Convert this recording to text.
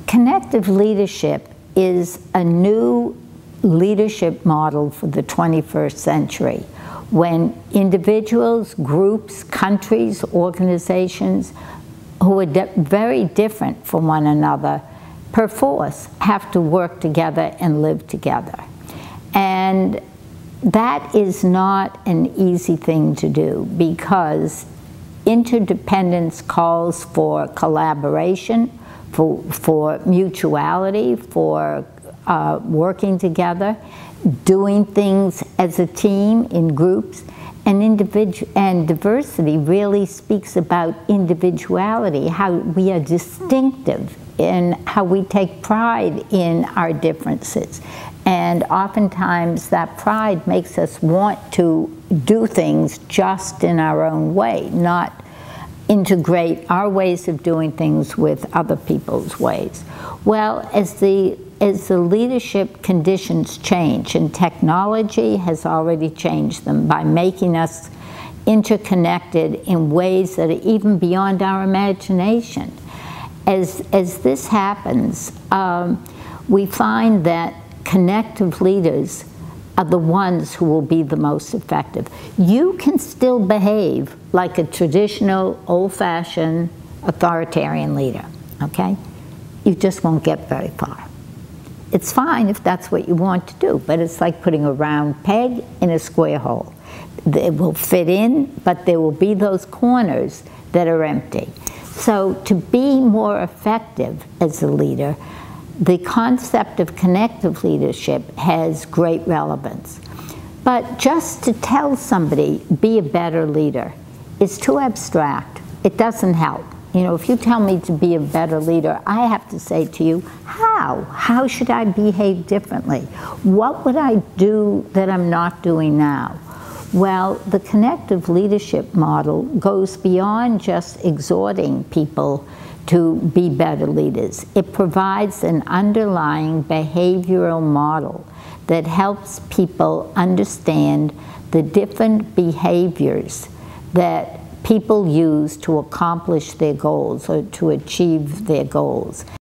Connective leadership is a new leadership model for the 21st century, when individuals, groups, countries, organizations who are very different from one another, perforce have to work together and live together. And that is not an easy thing to do, because interdependence calls for collaboration, for mutuality, for working together, doing things as a team in groups. And diversity really speaks about individuality, how we are distinctive, and how we take pride in our differences. And oftentimes that pride makes us want to do things just in our own way, not integrate our ways of doing things with other people's ways. Well, as the leadership conditions change, and technology has already changed them by making us interconnected in ways that are even beyond our imagination. As this happens, we find that connective leaders are the ones who will be the most effective. You can still behave like a traditional, old-fashioned, authoritarian leader, okay? You just won't get very far. It's fine if that's what you want to do, but it's like putting a round peg in a square hole. It will fit in, but there will be those corners that are empty. So to be more effective as a leader, the concept of connective leadership has great relevance. But just to tell somebody, be a better leader, is too abstract. It doesn't help. You know, if you tell me to be a better leader, I have to say to you, how? How should I behave differently? What would I do that I'm not doing now? Well, the connective leadership model goes beyond just exhorting people to be better leaders. It provides an underlying behavioral model that helps people understand the different behaviors that people use to accomplish their goals or to achieve their goals.